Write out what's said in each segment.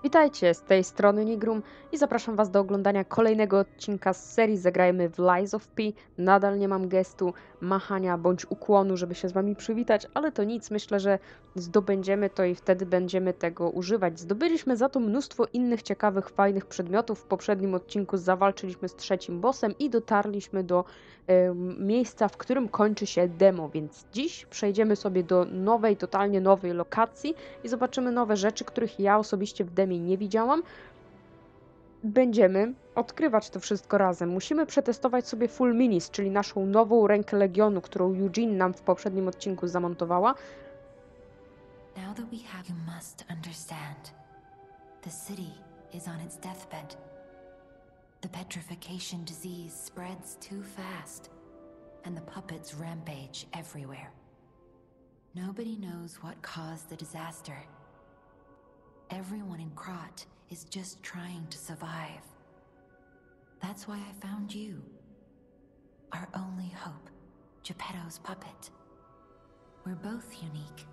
Witajcie, z tej strony Nigrum i zapraszam Was do oglądania kolejnego odcinka z serii Zagrajmy w Lies of P. Nadal nie mam gestu, machania bądź ukłonu, żeby się z Wami przywitać, ale to nic, myślę, że zdobędziemy to i wtedy będziemy tego używać. Zdobyliśmy za to mnóstwo innych ciekawych, fajnych przedmiotów. W poprzednim odcinku zawalczyliśmy z trzecim bossem i dotarliśmy do miejsca, w którym kończy się demo, więc dziś przejdziemy sobie do nowej, totalnie nowej lokacji i zobaczymy nowe rzeczy, których ja osobiście w demie nie widziałam. Będziemy odkrywać to wszystko razem. Musimy przetestować sobie Full Minis, czyli naszą nową rękę Legionu, którą Eugene nam w poprzednim odcinku zamontowała. Now that we have, you must understand. The city is on its deathbed. The petrification disease spreads too fast, and the puppets rampage everywhere. Nobody knows what caused the disaster. Everyone in Krat is just trying to survive. That's why I found you. Our only hope, Geppetto's puppet. We're both unique.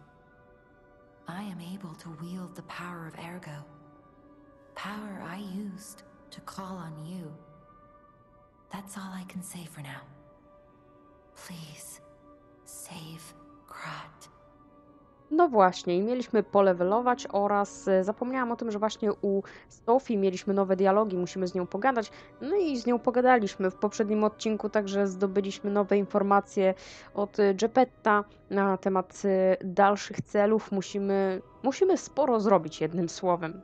I am able to wield the power of Ergo. Power I used to call on you. That's all I can say for now. Please, save Krat. No właśnie, i mieliśmy polewelować oraz zapomniałam o tym, że właśnie u Sophie mieliśmy nowe dialogi, musimy z nią pogadać. No i z nią pogadaliśmy w poprzednim odcinku, także zdobyliśmy nowe informacje od Geppetta na temat dalszych celów. Musimy sporo zrobić, jednym słowem.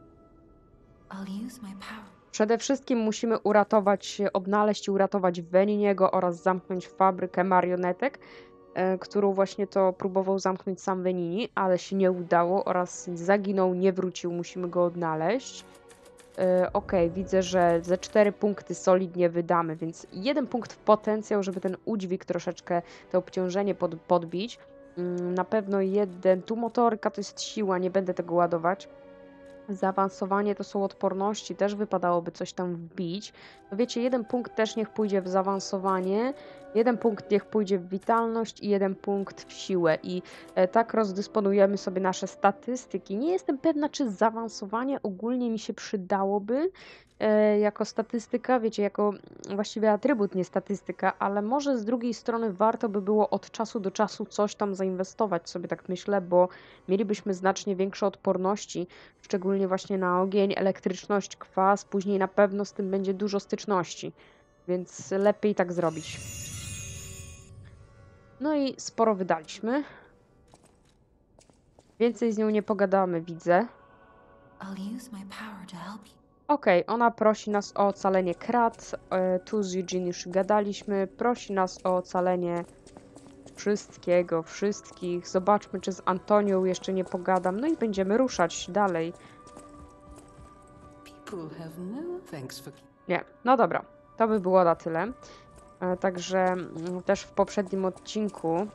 I'll use my power. Przede wszystkim musimy odnaleźć i uratować Veniniego oraz zamknąć fabrykę marionetek, którą właśnie to próbował zamknąć sam Venini, ale się nie udało oraz zaginął, nie wrócił, musimy go odnaleźć. Okej, widzę, że ze 4 punkty solidnie wydamy, więc 1 punkt w potencjał, żeby ten udźwig troszeczkę, to obciążenie podbić. Na pewno jeden, tu motoryka to jest siła, nie będę tego ładować. Zaawansowanie to są odporności, też wypadałoby coś tam wbić. No wiecie, 1 punkt też niech pójdzie w zaawansowanie, 1 punkt niech pójdzie w witalność i 1 punkt w siłę. I tak rozdysponujemy sobie nasze statystyki. Nie jestem pewna, czy zaawansowanie ogólnie mi się przydałoby jako statystyka, wiecie, jako właściwie atrybut, nie statystyka, ale może z drugiej strony warto by było od czasu do czasu coś tam zainwestować, sobie tak myślę, bo mielibyśmy znacznie większe odporności, szczególnie właśnie na ogień, elektryczność, kwas, później na pewno z tym będzie dużo styczności, więc lepiej tak zrobić. No i sporo wydaliśmy. Więcej z nią nie pogadamy, widzę. I'll use my power to help you. Okej, ona prosi nas o ocalenie Krat, tu z Eugene już gadaliśmy, prosi nas o ocalenie wszystkiego, wszystkich. Zobaczmy, czy z Antonią jeszcze nie pogadam, no i będziemy ruszać dalej. People have no thanks for. Nie, no dobra, to by było na tyle. Także też w poprzednim odcinku...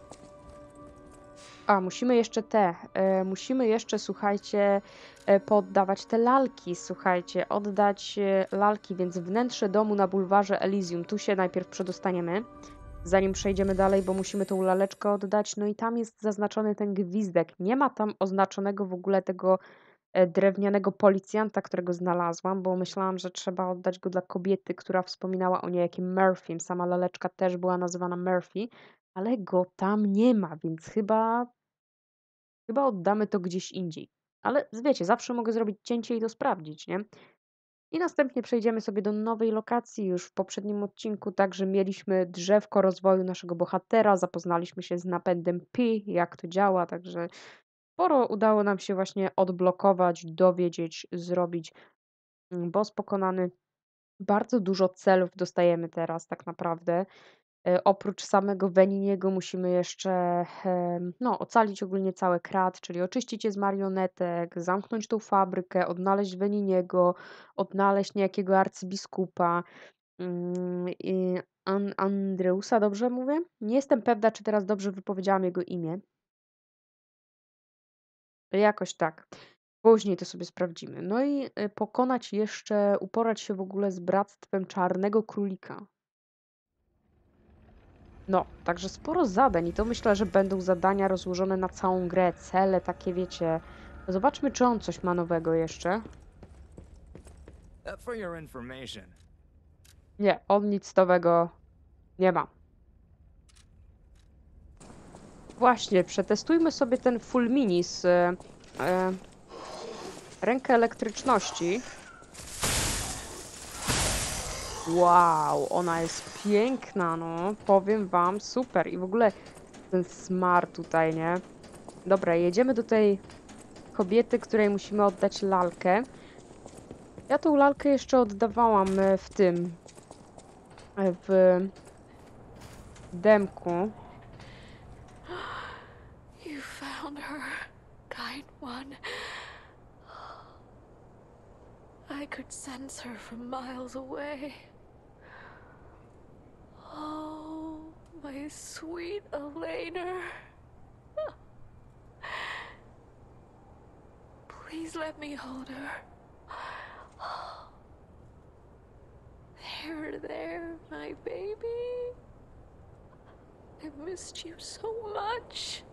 musimy jeszcze, słuchajcie, poddawać te lalki, słuchajcie, oddać lalki, więc wnętrze domu na bulwarze Elysium, tu się najpierw przedostaniemy, zanim przejdziemy dalej, bo musimy tą laleczkę oddać, no i tam jest zaznaczony ten gwizdek, nie ma tam oznaczonego w ogóle tego drewnianego policjanta, którego znalazłam, bo myślałam, że trzeba oddać go dla kobiety, która wspominała o niejakim Murphym, sama laleczka też była nazywana Murphy, ale go tam nie ma, więc chyba oddamy to gdzieś indziej. Ale wiecie, zawsze mogę zrobić cięcie i to sprawdzić, nie? I następnie przejdziemy sobie do nowej lokacji. Już w poprzednim odcinku także mieliśmy drzewko rozwoju naszego bohatera, zapoznaliśmy się z napędem P, jak to działa, także sporo udało nam się właśnie odblokować, dowiedzieć, zrobić. Boss pokonany. Bardzo dużo celów dostajemy teraz tak naprawdę. Oprócz samego Veniniego musimy jeszcze no, ocalić ogólnie cały Krat, czyli oczyścić je z marionetek, zamknąć tą fabrykę, odnaleźć Veniniego, odnaleźć niejakiego arcybiskupa i Andreusa, dobrze mówię? Nie jestem pewna, czy teraz dobrze wypowiedziałam jego imię. Jakoś tak. Później to sobie sprawdzimy. No i pokonać jeszcze, uporać się w ogóle z Bractwem Czarnego Królika. No, także sporo zadań i to myślę, że będą zadania rozłożone na całą grę, cele takie, wiecie, Zobaczmy, czy on coś ma nowego jeszcze. For your information. Nie, on nic nowego nie ma. Właśnie, przetestujmy sobie ten Fulminis. Rękę elektryczności. Wow, ona jest piękna, no. Powiem wam, super. I w ogóle ten smar tutaj, nie? Dobra, jedziemy do tej kobiety, której musimy oddać lalkę. Ja tą lalkę jeszcze oddawałam w tym... w demku. You found her, kind one. I could sense her from miles away. Oh, my sweet Elena. Please let me hold her. There, my baby. I've missed you so much.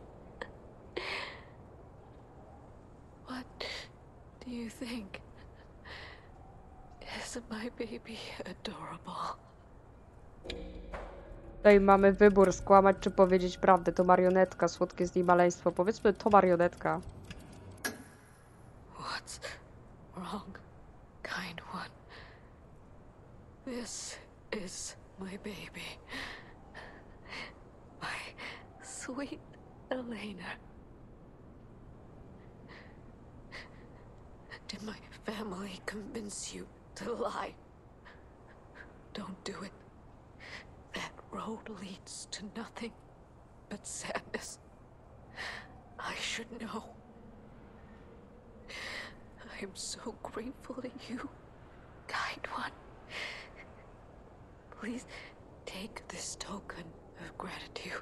What do you think? Isn't my baby adorable? Tutaj mamy wybór, skłamać czy powiedzieć prawdę. To marionetka, słodkie z niej maleństwo. Powiedzmy, to marionetka. What's wrong, kind one? This is my baby. My sweet Elena. Did my family convince you to lie? Don't do it. That road leads to nothing but sadness. I should know. I am so grateful to you, kind one. Please take this token of gratitude.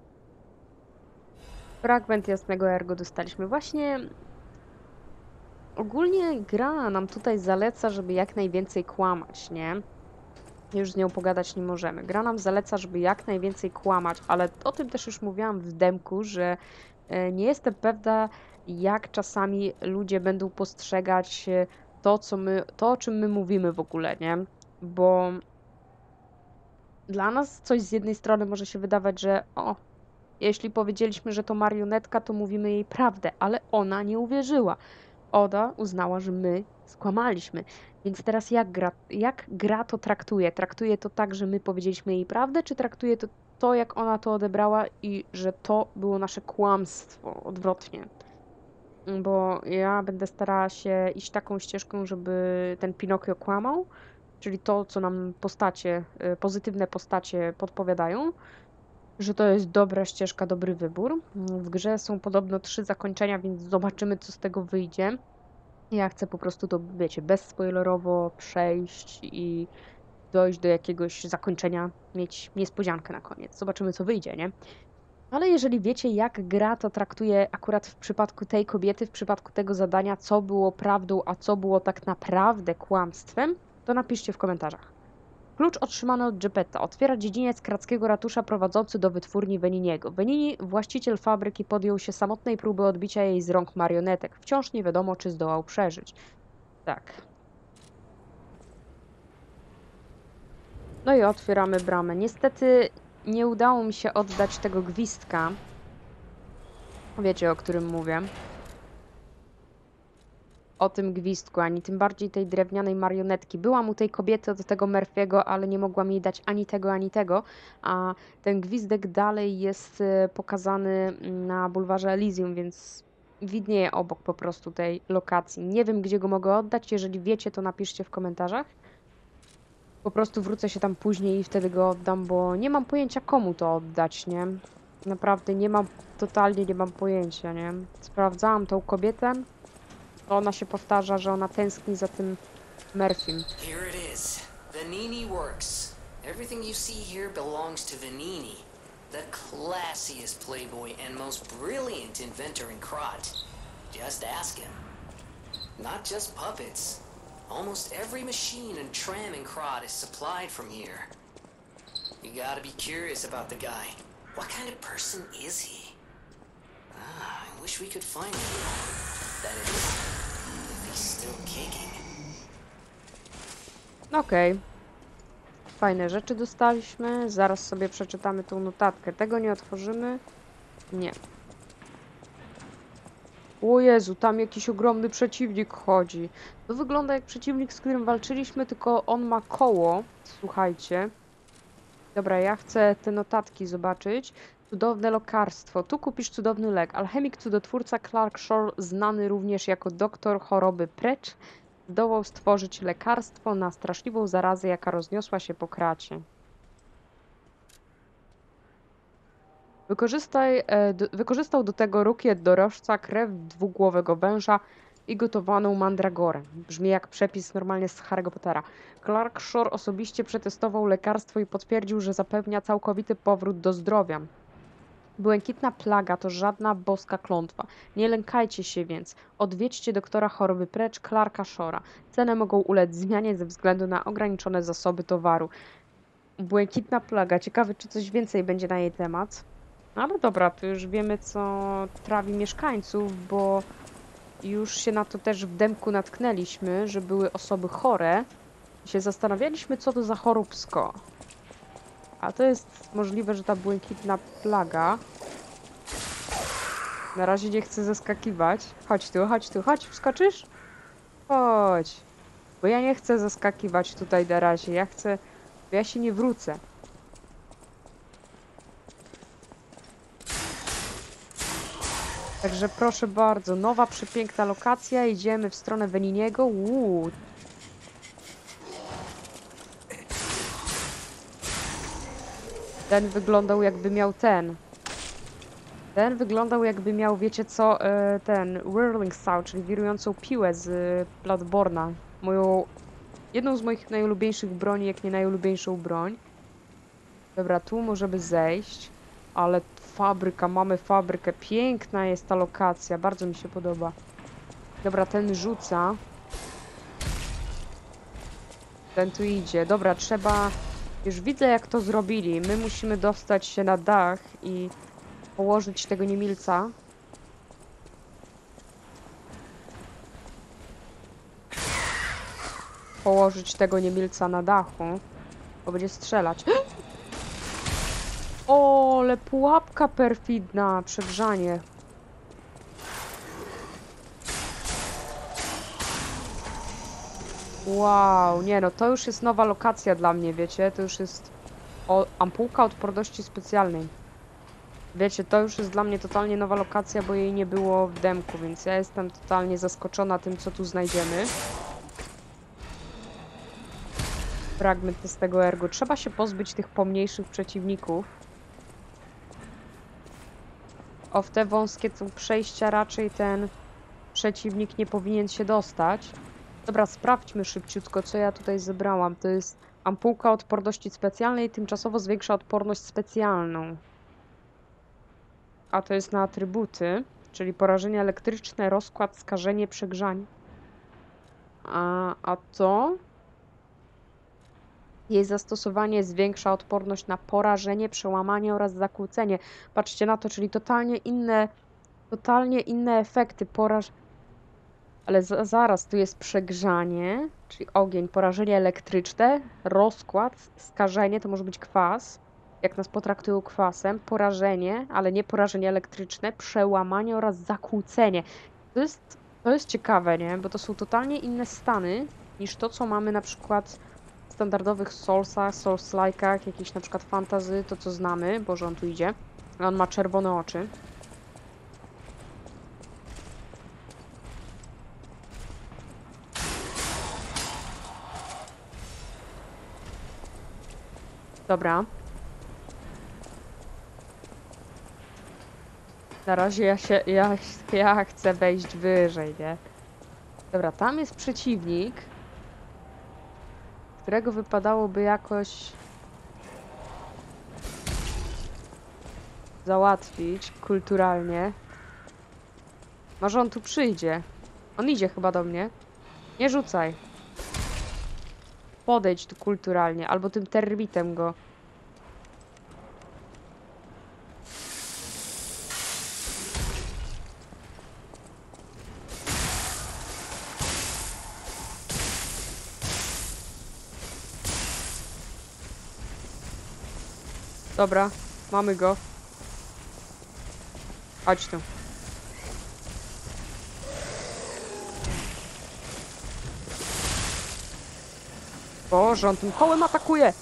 Fragment jasnego ergo dostaliśmy. Właśnie ogólnie gra nam tutaj zaleca, żeby jak najwięcej kłamać, nie? Już z nią pogadać nie możemy. Gra nam zaleca, żeby jak najwięcej kłamać, ale o tym też już mówiłam w demku, że nie jestem pewna, jak czasami ludzie będą postrzegać to, o czym my mówimy w ogóle, nie? Bo dla nas coś z jednej strony może się wydawać, że jeśli powiedzieliśmy, że to marionetka, to mówimy jej prawdę, ale ona nie uwierzyła. Ona uznała, że my skłamaliśmy. Więc teraz jak gra to traktuje? Traktuje to tak, że my powiedzieliśmy jej prawdę, czy traktuje to, jak ona to odebrała i że to było nasze kłamstwo? Odwrotnie. Bo ja będę starała się iść taką ścieżką, żeby ten Pinokio kłamał, czyli to, co nam pozytywne postacie podpowiadają, że to jest dobra ścieżka, dobry wybór. W grze są podobno 3 zakończenia, więc zobaczymy, co z tego wyjdzie. Ja chcę po prostu to, wiecie, bezspoilerowo przejść i dojść do jakiegoś zakończenia, mieć niespodziankę na koniec. Zobaczymy, co wyjdzie, nie? Ale jeżeli wiecie, jak gra to traktuje akurat w przypadku tej kobiety, w przypadku tego zadania, co było prawdą, a co było tak naprawdę kłamstwem, to napiszcie w komentarzach. Klucz otrzymany od Geppetta otwiera dziedziniec krackiego ratusza prowadzący do wytwórni Veniniego. Venini, właściciel fabryki, podjął się samotnej próby odbicia jej z rąk marionetek. Wciąż nie wiadomo, czy zdołał przeżyć. Tak. No i otwieramy bramę. Niestety nie udało mi się oddać tego gwizdka. Wiecie, o którym mówię. O tym gwizdku, ani tym bardziej tej drewnianej marionetki. Byłam u tej kobiety od tego Murphy'ego, ale nie mogłam jej dać ani tego, a ten gwizdek dalej jest pokazany na bulwarze Elysium, więc widnieje obok po prostu tej lokacji. Nie wiem, gdzie go mogę oddać, jeżeli wiecie, to napiszcie w komentarzach. Po prostu wrócę się tam później i wtedy go oddam, bo nie mam pojęcia, komu to oddać, nie? Naprawdę totalnie nie mam pojęcia, nie? Sprawdzałam tą kobietę. Ona się powtarza, że ona tęskni za tym Murphym. Here it is. Venini Works. Everything you see here belongs to Venini, the classiest playboy and most brilliant inventor in Krat. Just ask him. Not just puppets. Almost every machine and tram in Krat is supplied from here. You gotta be curious about the guy. What kind of person is he? I wish we could find him. That is, if he's still kicking. Okej. Fajne rzeczy dostaliśmy. Zaraz sobie przeczytamy tą notatkę. Tego nie otworzymy. Nie. O Jezu, tam jakiś ogromny przeciwnik chodzi. To wygląda jak przeciwnik, z którym walczyliśmy, tylko on ma koło. Słuchajcie. Dobra, ja chcę te notatki zobaczyć. Cudowne lekarstwo. Tu kupisz cudowny lek. Alchemik, cudotwórca Clark Shore, znany również jako doktor choroby precz, zdołał stworzyć lekarstwo na straszliwą zarazę, jaka rozniosła się po kracie. Wykorzystał do tego róg jednorożca, krew dwugłowego węża i gotowaną mandragorę. Brzmi jak przepis normalnie z Harry'ego Pottera. Clark Shore osobiście przetestował lekarstwo i potwierdził, że zapewnia całkowity powrót do zdrowia. Błękitna plaga to żadna boska klątwa. Nie lękajcie się więc. Odwiedźcie doktora choroby precz Clarka Shore'a. Ceny mogą ulec zmianie ze względu na ograniczone zasoby towaru. Błękitna plaga. Ciekawe, czy coś więcej będzie na jej temat. No ale dobra, to już wiemy, co trawi mieszkańców, bo już się na to też w demku natknęliśmy, że były osoby chore. I się zastanawialiśmy, co to za choróbsko. A to jest możliwe, że ta błękitna plaga. Na razie nie chcę zaskakiwać. Chodź tu, chodź tu, chodź, wskoczysz? Chodź. Bo ja nie chcę zaskakiwać tutaj na razie. Ja chcę... Ja się nie wrócę. Także proszę bardzo, nowa przepiękna lokacja. Idziemy w stronę Veniniego. Ten wyglądał jakby miał ten. Ten wyglądał jakby miał, wiecie co, ten Whirling Saw, czyli wirującą piłę z Bloodborne'a. Jedną z moich najulubieńszych broni, jak nie najulubieńszą broń. Dobra, tu możemy zejść. Ale fabryka, mamy fabrykę. Piękna jest ta lokacja, bardzo mi się podoba. Dobra, ten rzuca. Ten tu idzie. Dobra, trzeba... Już widzę, jak to zrobili. My musimy dostać się na dach i położyć tego niemilca. Położyć tego niemilca na dachu, bo będzie strzelać. O, ale pułapka perfidna, przegrzanie. Wow, nie no, to już jest nowa lokacja dla mnie, wiecie? To już jest ampułka odporności specjalnej. Wiecie, to już jest dla mnie totalnie nowa lokacja, bo jej nie było w demku, więc ja jestem totalnie zaskoczona tym, co tu znajdziemy. Fragment z tego ergo. Trzeba się pozbyć tych pomniejszych przeciwników. O, w te wąskie przejścia raczej ten przeciwnik nie powinien się dostać. Dobra, sprawdźmy szybciutko, co ja tutaj zebrałam. To jest ampułka odporności specjalnej, tymczasowo zwiększa odporność specjalną. A to jest na atrybuty, czyli porażenie elektryczne, rozkład, skażenie, przegrzanie. A to? Jej zastosowanie zwiększa odporność na porażenie, przełamanie oraz zakłócenie. Patrzcie na to, czyli totalnie inne efekty. Ale zaraz, tu jest przegrzanie, czyli ogień, porażenie elektryczne, rozkład, skażenie, to może być kwas, jak nas potraktują kwasem, porażenie, ale nie porażenie elektryczne, przełamanie oraz zakłócenie. To jest ciekawe, nie? Bo to są totalnie inne stany niż to, co mamy na przykład w standardowych Soulsach, Souls-like'ach, jakichś na przykład fantasy, to co znamy. Boże, on tu idzie. On ma czerwone oczy. Dobra. Na razie ja chcę wejść wyżej, nie? Dobra, tam jest przeciwnik, którego wypadałoby jakoś załatwić kulturalnie. Może on tu przyjdzie. On idzie chyba do mnie. Nie rzucaj. Podejdź tu kulturalnie, albo tym termitem go. Dobra, mamy go. Chodź tu. Boże, on tym kołem atakuje!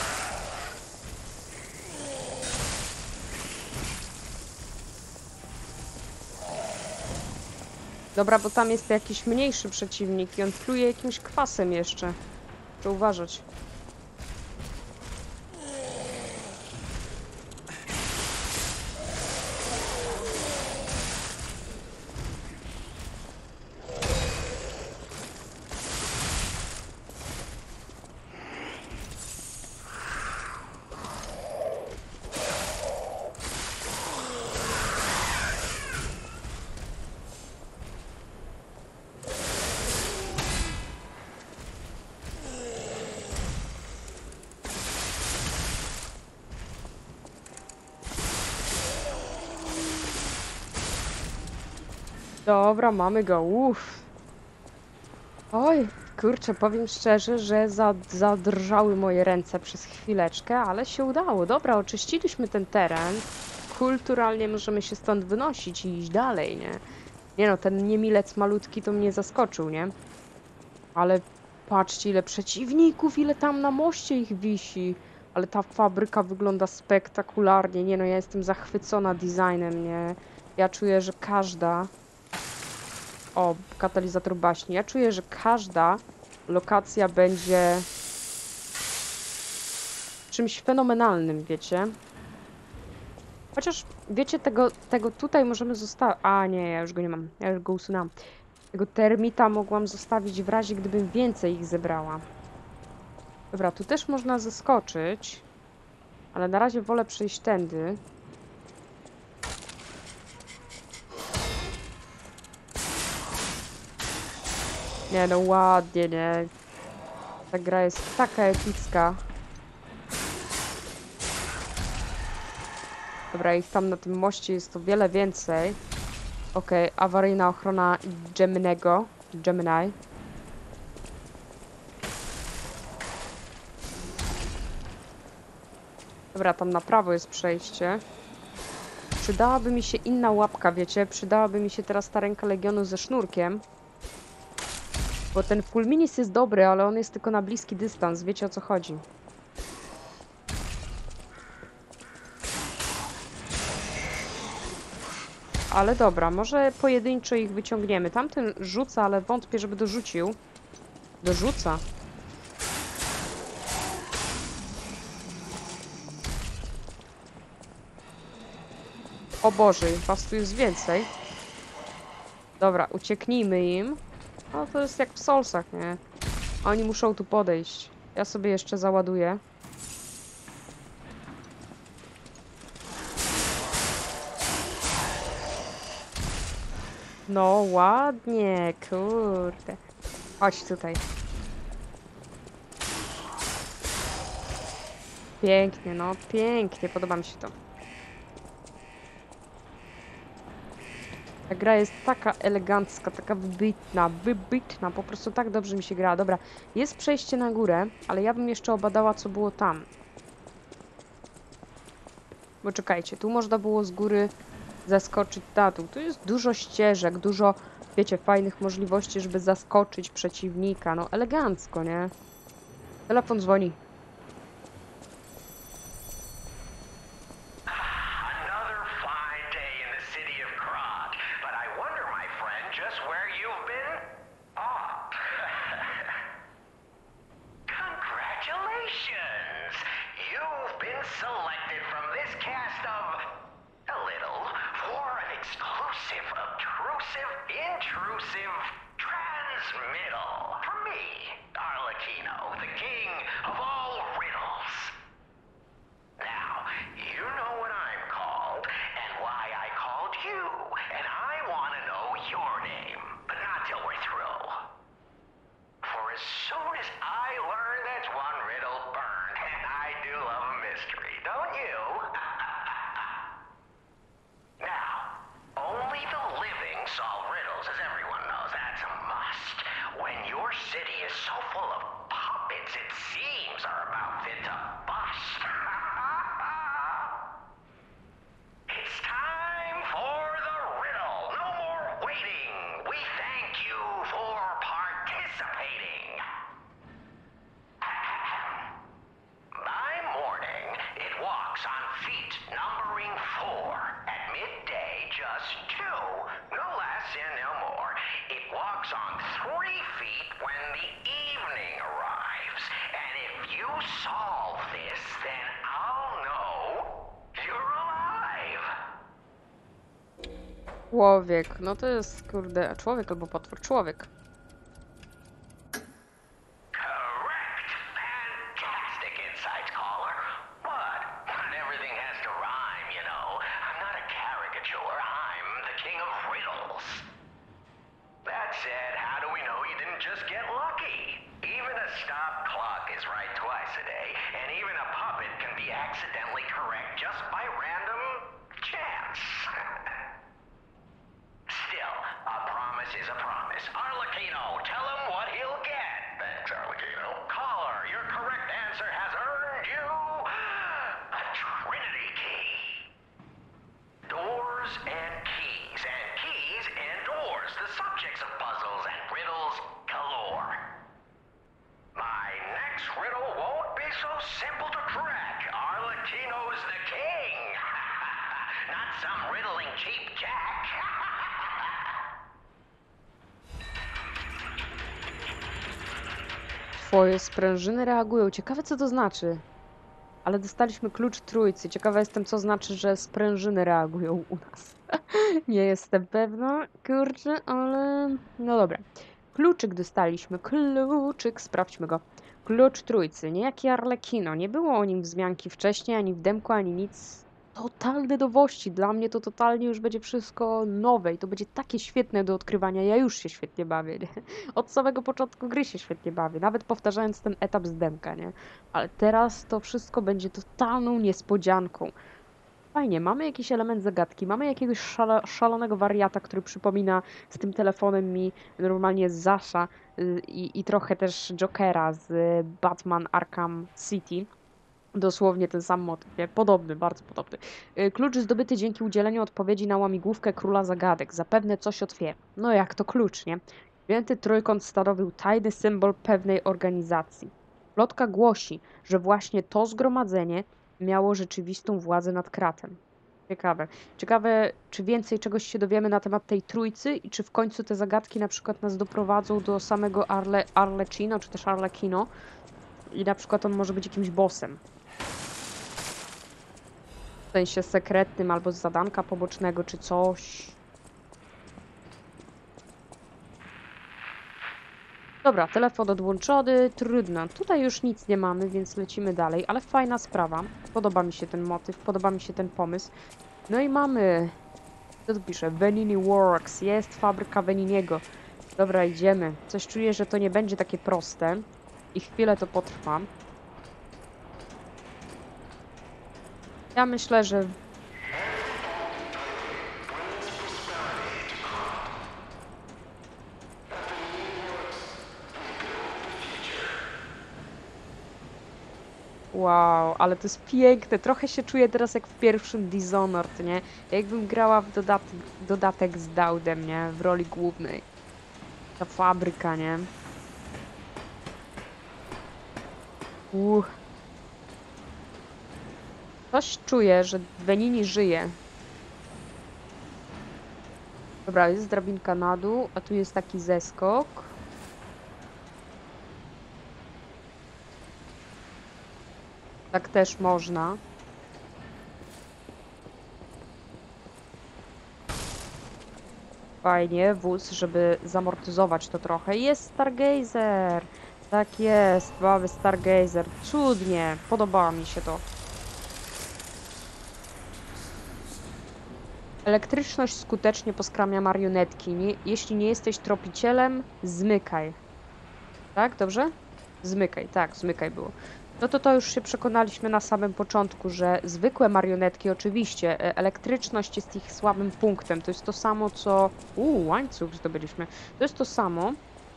Dobra, bo tam jest jakiś mniejszy przeciwnik i on pluje jakimś kwasem jeszcze. Muszę uważać. Dobra, mamy go. Uff. Oj, kurczę, powiem szczerze, że zadrżały moje ręce przez chwileczkę, ale się udało. Dobra, oczyściliśmy ten teren. Kulturalnie możemy się stąd wynosić i iść dalej, nie? Nie no, ten niemilec malutki to mnie zaskoczył, nie? Ale patrzcie, ile przeciwników, ile tam na moście ich wisi. Ale ta fabryka wygląda spektakularnie. Nie no, ja jestem zachwycona designem, nie? Ja czuję, że każda... O, katalizator baśni. Ja czuję, że każda lokacja będzie czymś fenomenalnym, wiecie? Chociaż, wiecie, tego tutaj możemy zostawić... A, nie, ja już go nie mam. Ja już go usunęłam. Tego termita mogłam zostawić w razie, gdybym więcej ich zebrała. Dobra, tu też można zeskoczyć. Ale na razie wolę przejść tędy. Nie no, ładnie, nie? Ta gra jest taka epicka. Dobra, ich tam na tym moście jest o wiele więcej. Okej, awaryjna ochrona Gemini. Dobra, tam na prawo jest przejście. Przydałaby mi się inna łapka, wiecie? Przydałaby mi się teraz ta ręka Legionu ze sznurkiem. Bo ten Fulminis jest dobry, ale on jest tylko na bliski dystans. Wiecie, o co chodzi. Ale dobra, może pojedynczo ich wyciągniemy. Tamten rzuca, ale wątpię, żeby dorzucił. Dorzuca. O Boże, was tu jest więcej. Dobra, ucieknijmy im. No to jest jak w Soulsach, nie? Oni muszą tu podejść. Ja sobie jeszcze załaduję. No ładnie, kurde. Chodź tutaj. Pięknie, no pięknie, podoba mi się to. Ta gra jest taka elegancka, taka wybitna, po prostu tak dobrze mi się gra. Dobra, jest przejście na górę, ale ja bym jeszcze obadała, co było tam. Bo czekajcie, tu można było z góry zaskoczyć na dół. Tu jest dużo ścieżek, dużo, wiecie, fajnych możliwości, żeby zaskoczyć przeciwnika. No elegancko, nie? Telefon dzwoni. Another fine day in the city of Krat, but I wonder, my friend, just where you've been? Oh. Congratulations! You've been selected from this cast of a little for an exclusive, obtrusive, intrusive transmittal from me, Arlecchino, the king of all riddles. Now, you know what I'm called, and why I called you, and I want to know your name, but not till we're through. For as soon as I learn that's one riddle burned, and I do love a mystery, don't you? Now, only the living solve riddles, as everyone knows. That's a must. When your city is so full of puppets, it seems are about fit to bust. We thank you for participating. By morning, it walks on feet numbering 4. At midday, just 2. No less and no more. It walks on 3 feet when the evening arrives. And if you solve this, then I'll know you're alive. Człowiek. No to jest, kurde, człowiek albo potwór. Człowiek. Correct. Fantastic insights, caller. But not everything has to rhyme, you know. I'm not a caricature. I'm the king of riddles. That said, how do we know you didn't just get lucky? Even a stop clock is right twice a day, and even a puppet can be accidentally correct just by random chance. Still, a promise is a promise. Arlecchino, tell him what he'll get. Thanks, Arlecchino. Caller, your correct answer has earned you a Trinity key. Doors and keys and doors, the subjects of puzzles and riddles galore. My next riddle won't be so simple to crack. Arlecchino's the king. Not some riddling cheap jack. Twoje sprężyny reagują. Ciekawe, co to znaczy. Ale dostaliśmy klucz trójcy. Ciekawa jestem, co znaczy, że sprężyny reagują u nas. Nie jestem pewna, kurczę, ale... No dobra. Kluczyk dostaliśmy. Kluczyk, sprawdźmy go. Klucz trójcy. Niejaki Arlecchino. Nie było o nim wzmianki wcześniej, ani w demku, ani nic. Totalne nowości. Dla mnie to totalnie już będzie wszystko nowe i to będzie takie świetne do odkrywania. Ja już się świetnie bawię, nie? Od samego początku gry się świetnie bawię. Nawet powtarzając ten etap z demka, nie? Ale teraz to wszystko będzie totalną niespodzianką. Fajnie, mamy jakiś element zagadki, mamy jakiegoś szalonego wariata, który przypomina z tym telefonem mi normalnie Zasha i trochę też Jokera z Batman Arkham City. Dosłownie ten sam motyw, nie? Podobny, bardzo podobny. Klucz zdobyty dzięki udzieleniu odpowiedzi na łamigłówkę króla zagadek. Zapewne coś otwiera. No jak to klucz, nie? Święty Trójkąt stanowił tajny symbol pewnej organizacji. Plotka głosi, że właśnie to zgromadzenie miało rzeczywistą władzę nad Kratem. Ciekawe. Ciekawe, czy więcej czegoś się dowiemy na temat tej trójcy i czy w końcu te zagadki na przykład nas doprowadzą do samego Arlecchino, czy też Arlecchino i na przykład on może być jakimś bossem. W sensie sekretnym albo z zadanka pobocznego, czy coś. Dobra, telefon odłączony, trudno. Tutaj już nic nie mamy, więc lecimy dalej, ale fajna sprawa. Podoba mi się ten motyw, podoba mi się ten pomysł. No i mamy... Co tu pisze? Venini Works. Jest fabryka Veniniego. Dobra, idziemy. Coś czuję, że to nie będzie takie proste. I chwilę to potrwa. Ja myślę, że... Wow, ale to jest piękne. Trochę się czuję teraz jak w pierwszym Dishonored, nie? Jakbym grała w dodatek z Daudem, nie? W roli głównej. Ta fabryka, nie? Coś czuję, że Venini żyje. Dobra, jest drabinka na dół, a tu jest taki zeskok. Tak też można. Fajnie, wóz, żeby zamortyzować to trochę. Jest Stargazer! Tak jest, mamy Stargazer. Cudnie, podoba mi się to. Elektryczność skutecznie poskramia marionetki. Jeśli nie jesteś tropicielem, zmykaj. Tak, dobrze? Zmykaj, tak, zmykaj było. No to już się przekonaliśmy na samym początku, że zwykłe marionetki oczywiście, elektryczność jest ich słabym punktem. To jest to samo, co... łańcuch zdobyliśmy. To jest to samo.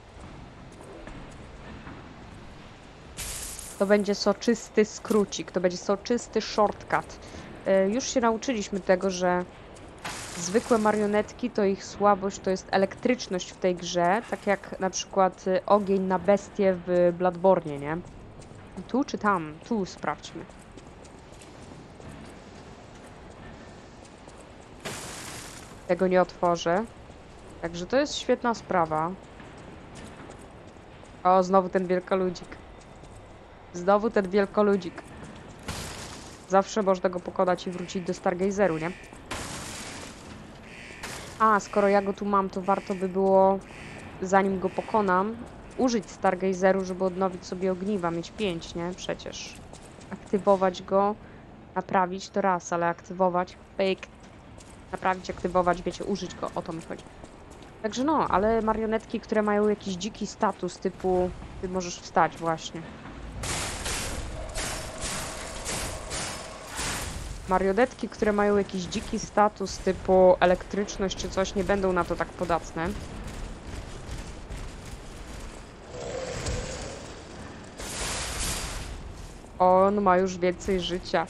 To będzie soczysty skrócik, to będzie soczysty shortcut. Już się nauczyliśmy tego, że zwykłe marionetki, to ich słabość to jest elektryczność w tej grze, tak jak na przykład ogień na bestie w Bloodborne, nie? Tu czy tam? Tu sprawdźmy. Tego nie otworzę. Także to jest świetna sprawa. O, znowu ten wielkoludzik. Znowu ten wielkoludzik. Zawsze można go pokonać i wrócić do Stargazeru, nie? A, skoro ja go tu mam, to warto by było, zanim go pokonam, użyć Stargazeru, żeby odnowić sobie ogniwa, mieć 5, nie? Przecież. Aktywować go, naprawić to raz, ale aktywować, fake, naprawić, aktywować, wiecie, użyć go, o to mi chodzi. Także no, ale marionetki, które mają jakiś dziki status, typu, ty możesz wstać właśnie. Marionetki, które mają jakiś dziki status typu elektryczność czy coś, nie będą na to tak podatne. On ma już więcej życia.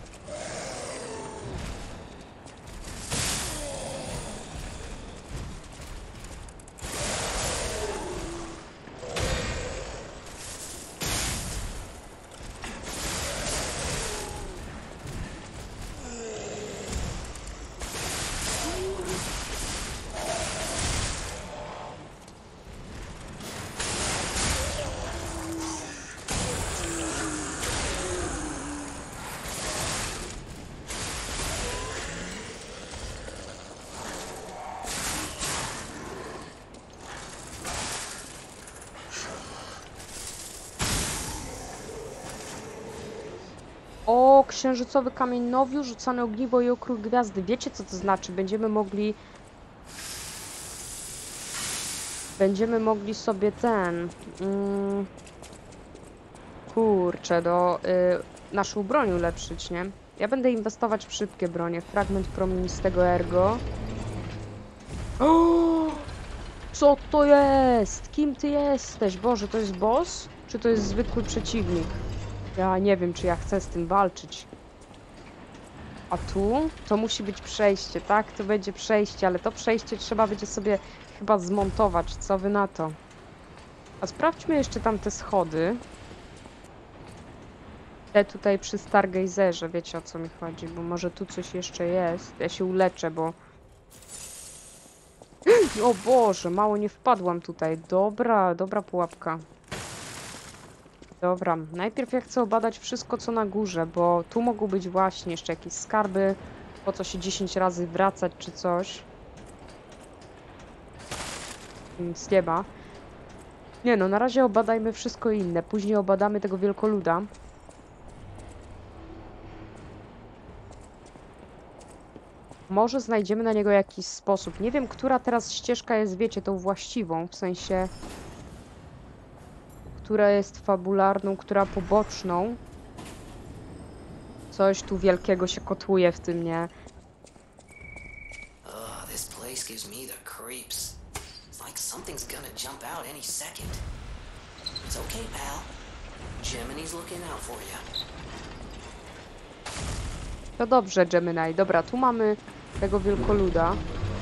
O, księżycowy kamień nowiu, rzucane ogniwo i okruch gwiazdy. Wiecie, co to znaczy? Będziemy mogli sobie ten... kurczę, naszą broń ulepszyć, nie? Ja będę inwestować w szybkie bronie. Fragment promienistego ergo. O! Co to jest? Kim ty jesteś? Boże, to jest boss? Czy to jest zwykły przeciwnik? Ja nie wiem, czy ja chcę z tym walczyć. A tu? To musi być przejście, tak? To będzie przejście, ale to przejście trzeba będzie sobie chyba zmontować. Co wy na to? A sprawdźmy jeszcze tam te schody. Te tutaj przy Stargazerze, wiecie, o co mi chodzi, bo może tu coś jeszcze jest. Ja się uleczę, bo... O Boże, mało nie wpadłam tutaj. Dobra pułapka. Dobra, najpierw ja chcę obadać wszystko, co na górze, bo tu mogą być właśnie jeszcze jakieś skarby, po co się 10 razy wracać czy coś. Nic nie ma. Nie no, na razie obadajmy wszystko inne, później obadamy tego wielkoluda. Może znajdziemy na niego jakiś sposób. Nie wiem, która teraz ścieżka jest, wiecie, tą właściwą, w sensie... która jest fabularną, która poboczną. Coś tu wielkiego się kotłuje w tym, nie? This place gives me the creeps. It's like something's gonna jump out any second. It's okay, pal. Gemini's looking out for you. To dobrze, Gemini. Dobra, tu mamy tego wielkoluda.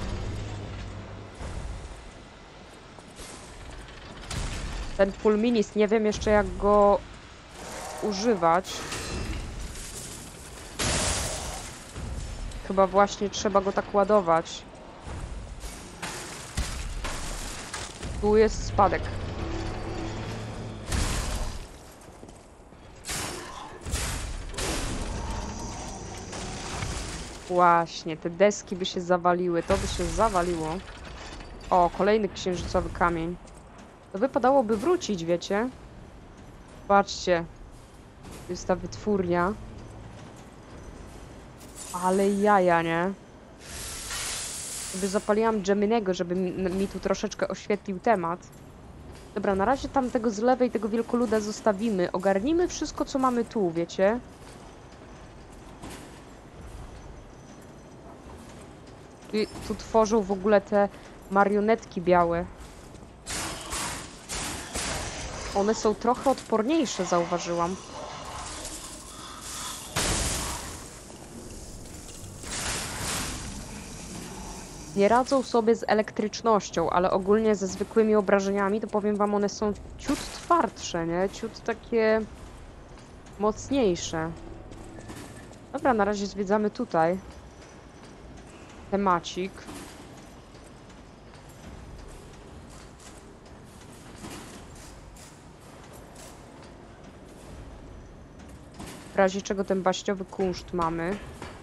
Ten Fulminis, nie wiem jeszcze jak go używać. Chyba właśnie trzeba go tak ładować. Tu jest spadek. Właśnie, te deski by się zawaliły, to by się zawaliło. O, kolejny księżycowy kamień. To wypadałoby wrócić, wiecie? Patrzcie. To jest ta wytwórnia. Ale jaja, nie? Gdyby zapaliłam Geminiego, żeby mi tu troszeczkę oświetlił temat. Dobra, na razie tam tego z lewej, tego wielkoluda zostawimy. Ogarnijmy wszystko, co mamy tu, wiecie? Tu tworzą w ogóle te marionetki białe. One są trochę odporniejsze, zauważyłam. Nie radzą sobie z elektrycznością, ale ogólnie ze zwykłymi obrażeniami, to powiem wam, one są ciut twardsze, nie? Ciut takie mocniejsze. Dobra, na razie zwiedzamy tutaj temacik. W razie czego ten baśniowy kunszt mamy.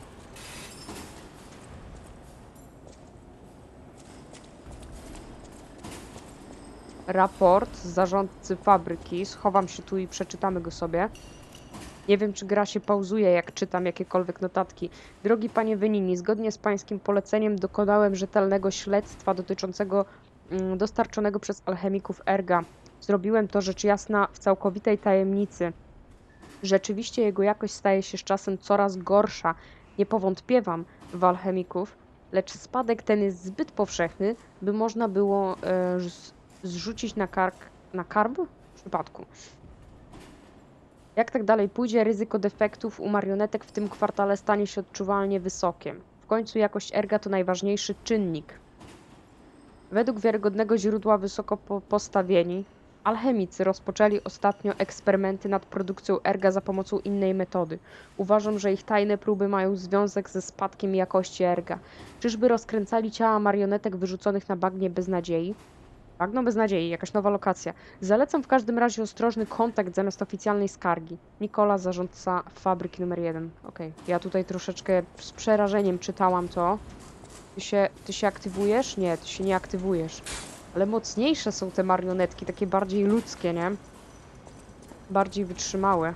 Raport z zarządcy fabryki. Schowam się tu i przeczytamy go sobie. Nie wiem, czy gra się pauzuje, jak czytam jakiekolwiek notatki. Drogi panie Venini, zgodnie z pańskim poleceniem dokonałem rzetelnego śledztwa dotyczącego dostarczonego przez alchemików erga. Zrobiłem to rzecz jasna w całkowitej tajemnicy. Rzeczywiście jego jakość staje się z czasem coraz gorsza. Nie powątpiewam w alchemików, lecz spadek ten jest zbyt powszechny, by można było zrzucić na karb? W przypadku. Jak tak dalej pójdzie, ryzyko defektów u marionetek w tym kwartale stanie się odczuwalnie wysokie. W końcu jakość erga to najważniejszy czynnik. Według wiarygodnego źródła wysoko postawieni, alchemicy rozpoczęli ostatnio eksperymenty nad produkcją erga za pomocą innej metody. Uważam, że ich tajne próby mają związek ze spadkiem jakości erga. Czyżby rozkręcali ciała marionetek wyrzuconych na bagnie bez nadziei? Bagno bez nadziei, jakaś nowa lokacja. Zalecam w każdym razie ostrożny kontakt zamiast oficjalnej skargi. Nikola, zarządca fabryki numer 1. Okej, ja tutaj troszeczkę z przerażeniem czytałam to. Ty się aktywujesz? Nie, ty się nie aktywujesz. Ale mocniejsze są te marionetki, takie bardziej ludzkie, nie? Bardziej wytrzymałe.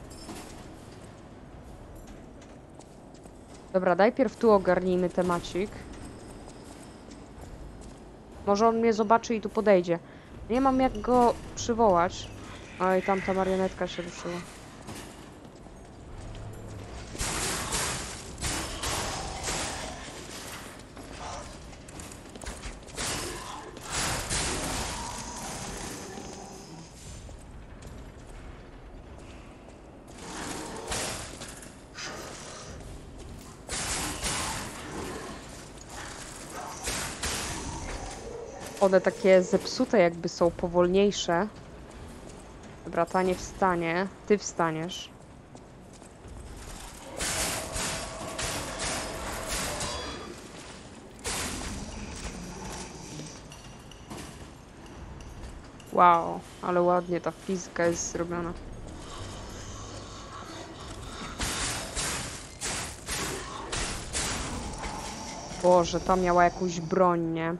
Dobra, najpierw tu ogarnijmy temacik. Może on mnie zobaczy i tu podejdzie. Nie mam jak go przywołać. Oj, tamta marionetka się ruszyła. One takie zepsute jakby są, powolniejsze. Dobra, ta nie wstanie. Ty wstaniesz. Wow, ale ładnie ta fizyka jest zrobiona. Boże, ta miała jakąś broń, nie?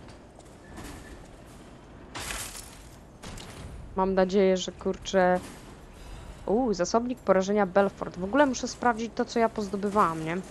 Mam nadzieję, że kurczę... zasobnik porażenia Belfort. W ogóle muszę sprawdzić to, co ja pozdobywałam, nie?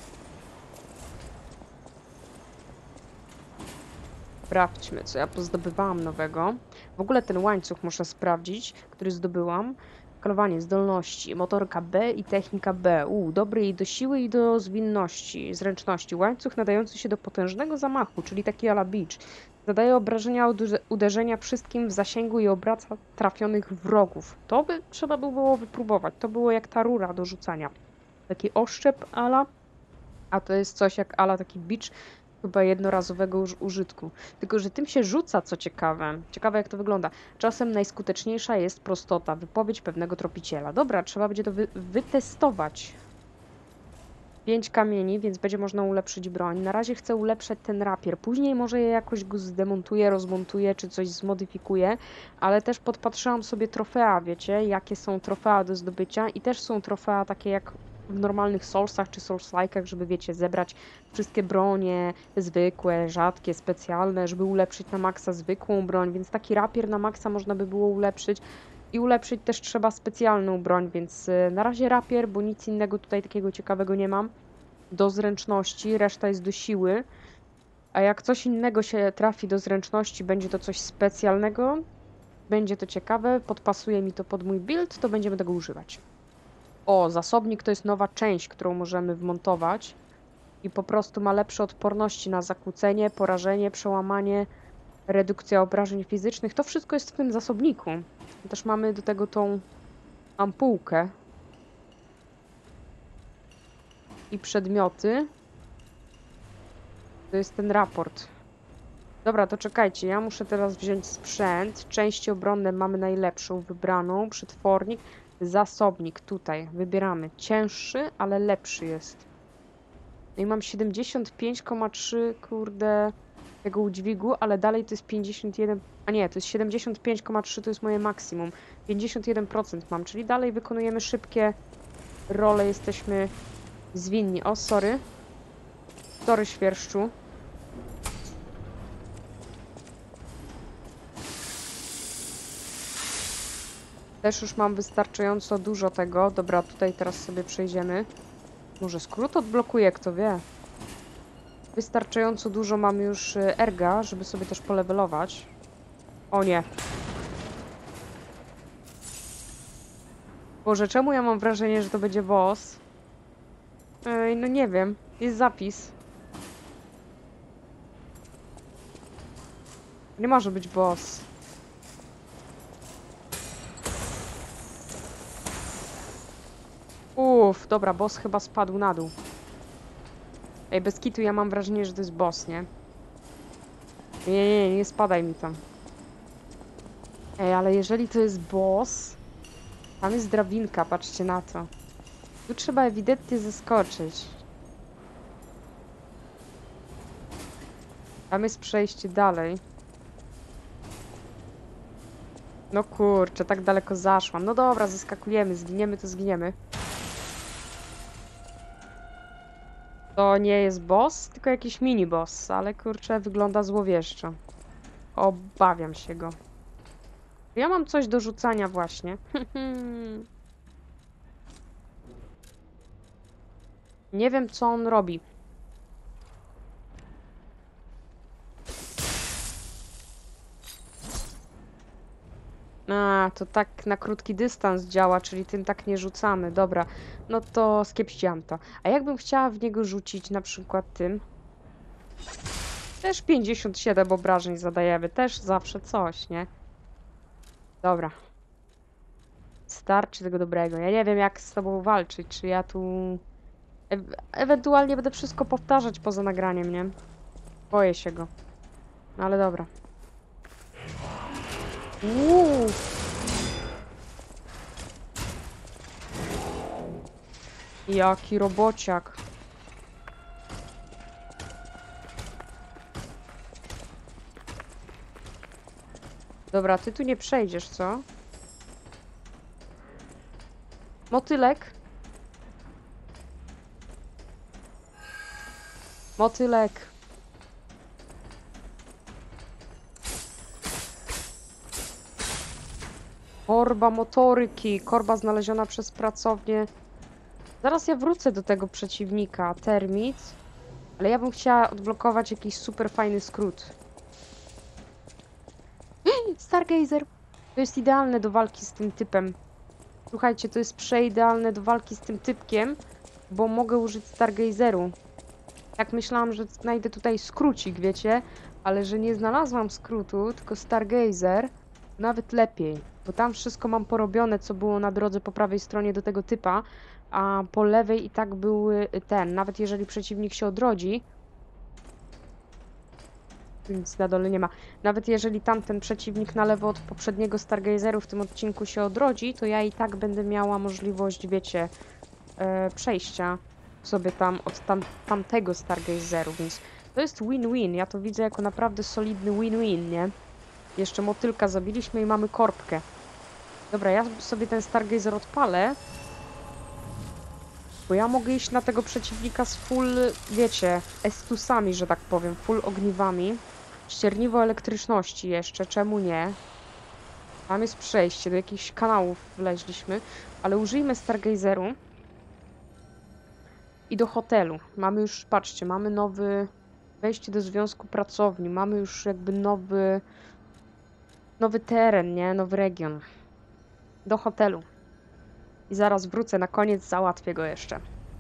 Sprawdźmy, co ja pozdobywałam nowego. W ogóle ten łańcuch muszę sprawdzić, który zdobyłam. Kalowanie, zdolności, motorka B i technika B. Dobry i do siły, i do zwinności, zręczności. Łańcuch nadający się do potężnego zamachu, czyli taki ala Beach. Zadaje obrażenia od uderzenia wszystkim w zasięgu i obraca trafionych wrogów. To by trzeba było wypróbować. To było jak ta rura do rzucania. Taki oszczep ala, a to jest coś jak ala taki Beach, chyba jednorazowego użytku. Tylko że tym się rzuca, co ciekawe. Ciekawe, jak to wygląda. Czasem najskuteczniejsza jest prostota, wypowiedź pewnego tropiciela. Dobra, trzeba będzie to wytestować. 5 kamieni, więc będzie można ulepszyć broń. Na razie chcę ulepszać ten rapier. Później może je jakoś go zdemontuję, rozmontuję, czy coś zmodyfikuję, ale też podpatrzyłam sobie trofea, wiecie, jakie są trofea do zdobycia i też są trofea takie jak w normalnych Soulsach czy Souls-like'ach, żeby, wiecie, zebrać wszystkie bronie, zwykłe, rzadkie, specjalne, żeby ulepszyć na maksa zwykłą broń, więc taki rapier na maksa można by było ulepszyć. I ulepszyć też trzeba specjalną broń, więc na razie rapier, bo nic innego tutaj takiego ciekawego nie mam. Do zręczności, reszta jest do siły. A jak coś innego się trafi do zręczności, będzie to coś specjalnego, będzie to ciekawe, podpasuje mi to pod mój build, to będziemy tego używać. Zasobnik to jest nowa część, którą możemy wmontować i po prostu ma lepsze odporności na zakłócenie, porażenie, przełamanie, redukcja obrażeń fizycznych. To wszystko jest w tym zasobniku. Też mamy do tego tą ampułkę i przedmioty. To jest ten raport. Dobra, to czekajcie, ja muszę teraz wziąć sprzęt. Części obronne mamy najlepszą wybraną. Przetwornik, zasobnik. Tutaj wybieramy. Cięższy, ale lepszy jest. No i mam 75,3 kurde tego udźwigu, ale dalej to jest 51... A nie, to jest 75,3 to jest moje maksimum. 51% mam, czyli dalej wykonujemy szybkie role, jesteśmy zwinni. O, sorry. Sorry, świerszczu. Też już mam wystarczająco dużo tego. Dobra, tutaj teraz sobie przejdziemy. Może skrót odblokuję, kto wie. Wystarczająco dużo mam już erga, żeby sobie też polewelować. O nie. Boże, czemu ja mam wrażenie, że to będzie boss? Ej, no nie wiem. Jest zapis. Nie może być boss. Uff, dobra, boss chyba spadł na dół. Ej, bez kitu ja mam wrażenie, że to jest boss, nie? Nie spadaj mi tam. Ej, ale jeżeli to jest boss... Tam jest drabinka, patrzcie na to. Tu trzeba ewidentnie zeskoczyć. Tam jest przejście dalej. No kurczę, tak daleko zaszłam. No dobra, zeskakujemy, zginiemy to zginiemy. To nie jest boss, tylko jakiś mini boss, ale kurczę, wygląda złowieszczo. Obawiam się go. Ja mam coś do rzucania właśnie. Nie wiem, co on robi. A, to tak na krótki dystans działa, czyli tym tak nie rzucamy. Dobra, no to skiepściłam to. A jakbym chciała w niego rzucić na przykład tym? Też 57 obrażeń zadajemy, też zawsze coś, nie? Dobra. Starczy tego dobrego. Ja nie wiem, jak z tobą walczyć, czy ja tu... ewentualnie będę wszystko powtarzać poza nagraniem, nie? Boję się go. No ale dobra. Uuu. Jaki robociak. Dobra, ty tu nie przejdziesz, co? Motylek? Motylek. Korba motoryki. Korba znaleziona przez pracownię. Zaraz ja wrócę do tego przeciwnika. Termit. Ale ja bym chciała odblokować jakiś super fajny skrót. Stargazer! To jest idealne do walki z tym typem. Słuchajcie, to jest przeidealne do walki z tym typkiem, bo mogę użyć Stargazeru. Tak myślałam, że znajdę tutaj skrócik, wiecie? Ale że nie znalazłam skrótu, tylko Stargazer, nawet lepiej. Bo tam wszystko mam porobione, co było na drodze po prawej stronie do tego typa, a po lewej i tak był nawet jeżeli przeciwnik się odrodzi, nic na dole nie ma. Nawet jeżeli tamten przeciwnik na lewo od poprzedniego Stargazeru w tym odcinku się odrodzi, to ja i tak będę miała możliwość, wiecie, przejścia sobie tam od tamtego Stargazeru, więc to jest win-win. Ja to widzę jako naprawdę solidny win-win, nie? Jeszcze motylka zabiliśmy i mamy korbkę. Dobra, ja sobie ten Stargazer odpalę, bo ja mogę iść na tego przeciwnika z full, wiecie, estusami, że tak powiem, full ogniwami. Ścierniwo elektryczności jeszcze, czemu nie? Tam jest przejście, do jakichś kanałów wleźliśmy, ale użyjmy Stargazeru. I do hotelu. Mamy już, patrzcie, mamy nowy wejście do związku pracowni, mamy już jakby nowy teren, nie? Nowy region. Do hotelu. I zaraz wrócę, na koniec załatwię go jeszcze.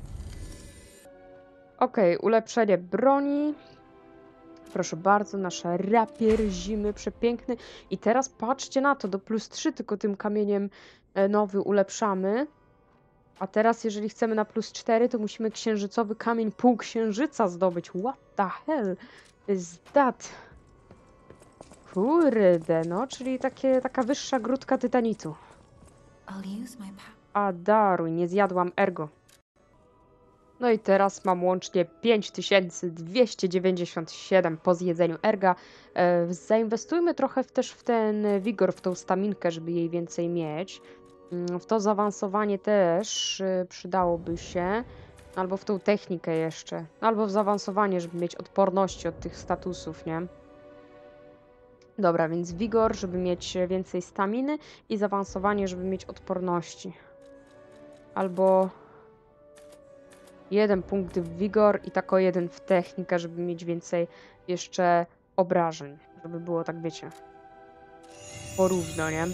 Okej, ulepszenie broni. Proszę bardzo, nasz rapier zimy przepiękny. I teraz patrzcie na to, do +3 tylko tym kamieniem nowy ulepszamy. A teraz, jeżeli chcemy na +4, to musimy księżycowy kamień półksiężyca zdobyć. What the hell is that? Kurde, no, czyli taka wyższa grudka tytanitu. I'll use my power. A daruj, nie zjadłam ergo. No i teraz mam łącznie 5297 po zjedzeniu erga. Zainwestujmy trochę też w ten wigor, w tą staminkę, żeby jej więcej mieć. W to zaawansowanie też przydałoby się. Albo w tą technikę jeszcze. Albo w zaawansowanie, żeby mieć odporności od tych statusów, nie? Dobra, więc wigor, żeby mieć więcej staminy i zaawansowanie, żeby mieć odporności. Albo 1 punkt w wigor i tako 1 w technikę, żeby mieć więcej jeszcze obrażeń. Żeby było tak, wiecie, porówno, nie?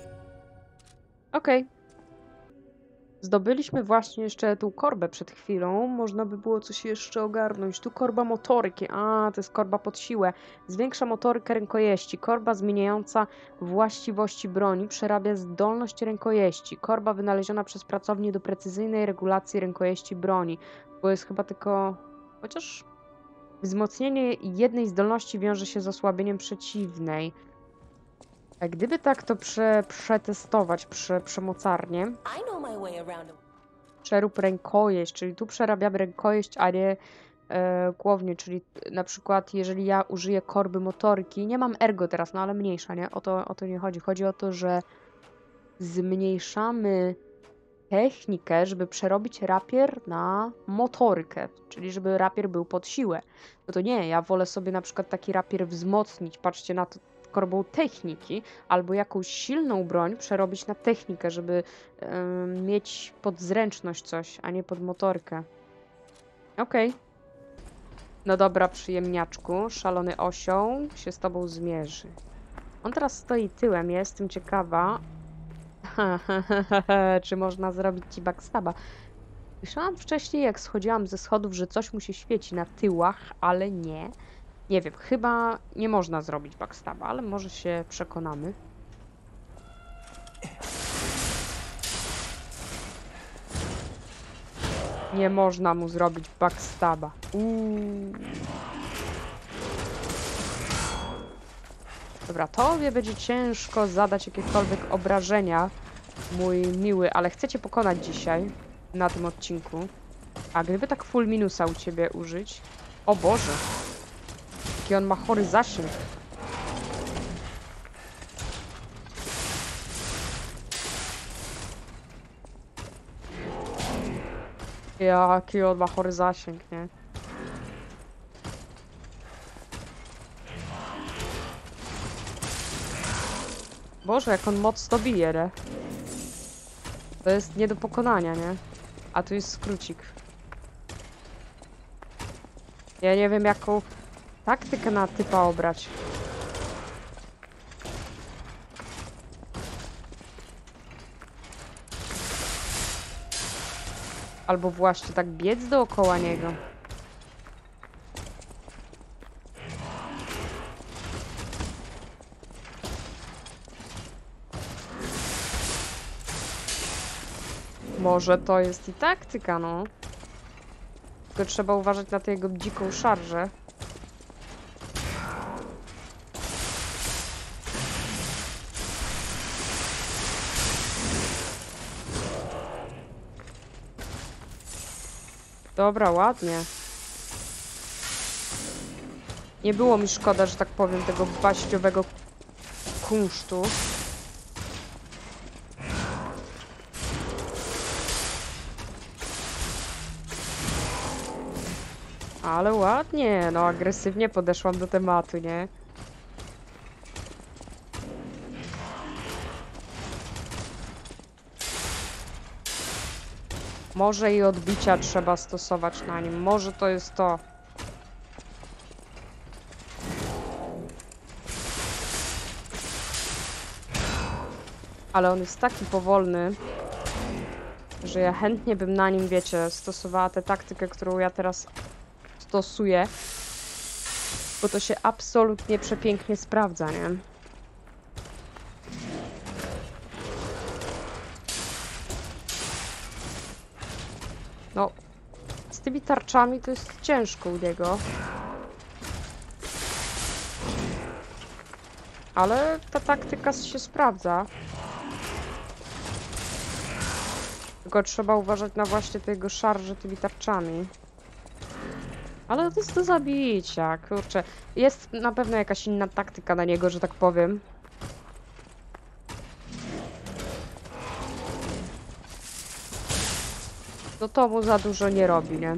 Okej. Zdobyliśmy właśnie jeszcze tą korbę przed chwilą. Można by było coś jeszcze ogarnąć. Tu korba motoryki. A, to jest korba pod siłę. Zwiększa motorykę rękojeści. Korba zmieniająca właściwości broni. Przerabia zdolność rękojeści. Korba wynaleziona przez pracownię do precyzyjnej regulacji rękojeści broni. Bo jest chyba tylko... Chociaż wzmocnienie jednej zdolności wiąże się z osłabieniem przeciwnej. A gdyby tak to przetestować przemocarnie. Przerób rękojeść, czyli tu przerabiamy rękojeść, a nie głownie, czyli na przykład jeżeli ja użyję korby motoryki, nie mam ergo teraz, no ale mniejsza, nie? O to nie chodzi. Chodzi o to, że zmniejszamy technikę, żeby przerobić rapier na motorykę, czyli żeby rapier był pod siłę. No to nie, ja wolę sobie na przykład taki rapier wzmocnić, patrzcie na to, korbą techniki, albo jakąś silną broń przerobić na technikę, żeby mieć pod zręczność coś, a nie pod motorkę. Okej. No dobra, przyjemniaczku. Szalony osioł się z tobą zmierzy. On teraz stoi tyłem, ja jestem ciekawa. Czy można zrobić ci backstab'a? Słyszałam wcześniej, jak schodziłam ze schodów, że coś mu się świeci na tyłach, ale nie. Nie wiem, chyba nie można zrobić backstab'a, ale może się przekonamy. Nie można mu zrobić backstab'a. Dobra, tobie będzie ciężko zadać jakiekolwiek obrażenia, mój miły, ale chcę cię pokonać dzisiaj na tym odcinku. A gdyby tak full minusa u ciebie użyć? O Boże! Jaki on ma chory zasięg. Jaki on ma chory zasięg, nie? Boże, jak on mocno bije, nie? To jest nie do pokonania, nie? A tu jest skrócik. Ja nie wiem, jaką taktykę na typa obrać. Albo właśnie tak biec dookoła niego. Może to jest i taktyka, no. Tylko trzeba uważać na tę jego dziką szarżę. Dobra, ładnie. Nie było mi szkoda, że tak powiem, tego baściowego kunsztu. Ale ładnie, no agresywnie podeszłam do tematu, nie? Może i odbicia trzeba stosować na nim, może to jest to. Ale on jest taki powolny, że ja chętnie bym na nim, wiecie, stosowała tę taktykę, którą ja teraz stosuję, bo to się absolutnie przepięknie sprawdza, nie? No, z tymi tarczami to jest ciężko u niego. Ale ta taktyka się sprawdza. Tylko trzeba uważać na właśnie tego szarże tymi tarczami. Ale to jest do zabicia, kurczę. Jest na pewno jakaś inna taktyka na niego, że tak powiem. No to mu za dużo nie robi, nie?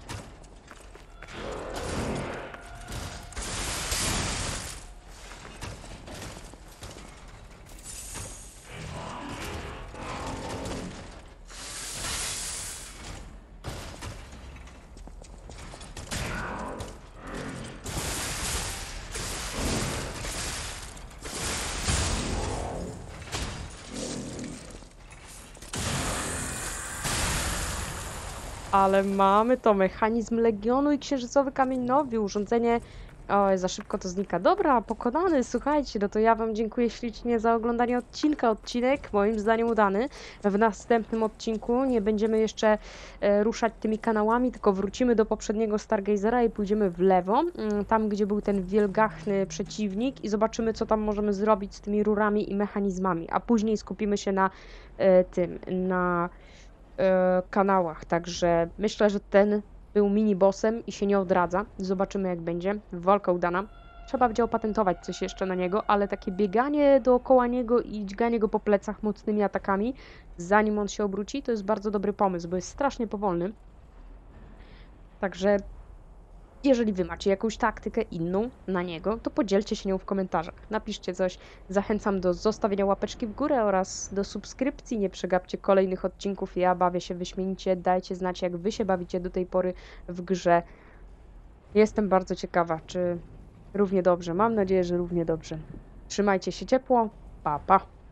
Ale mamy to, mechanizm Legionu i Księżycowy Kamień Nowi, urządzenie... Oj, za szybko to znika. Dobra, pokonany, słuchajcie, no to ja wam dziękuję ślicznie za oglądanie odcinka. Odcinek moim zdaniem udany. W następnym odcinku nie będziemy jeszcze ruszać tymi kanałami, tylko wrócimy do poprzedniego Stargazera i pójdziemy w lewo, tam gdzie był ten wielgachny przeciwnik i zobaczymy, co tam możemy zrobić z tymi rurami i mechanizmami, a później skupimy się na na kanałach, także myślę, że ten był mini-bossem i się nie odradza. Zobaczymy, jak będzie. Walka udana. Trzeba będzie opatentować coś jeszcze na niego, ale takie bieganie dookoła niego i dźganie go po plecach mocnymi atakami, zanim on się obróci, to jest bardzo dobry pomysł, bo jest strasznie powolny. Także jeżeli wy macie jakąś taktykę inną na niego, to podzielcie się nią w komentarzach. Napiszcie coś. Zachęcam do zostawienia łapeczki w górę oraz do subskrypcji. Nie przegapcie kolejnych odcinków. Ja bawię się wyśmienicie. Dajcie znać, jak wy się bawicie do tej pory w grze. Jestem bardzo ciekawa, czy równie dobrze. Mam nadzieję, że równie dobrze. Trzymajcie się ciepło. Pa, pa.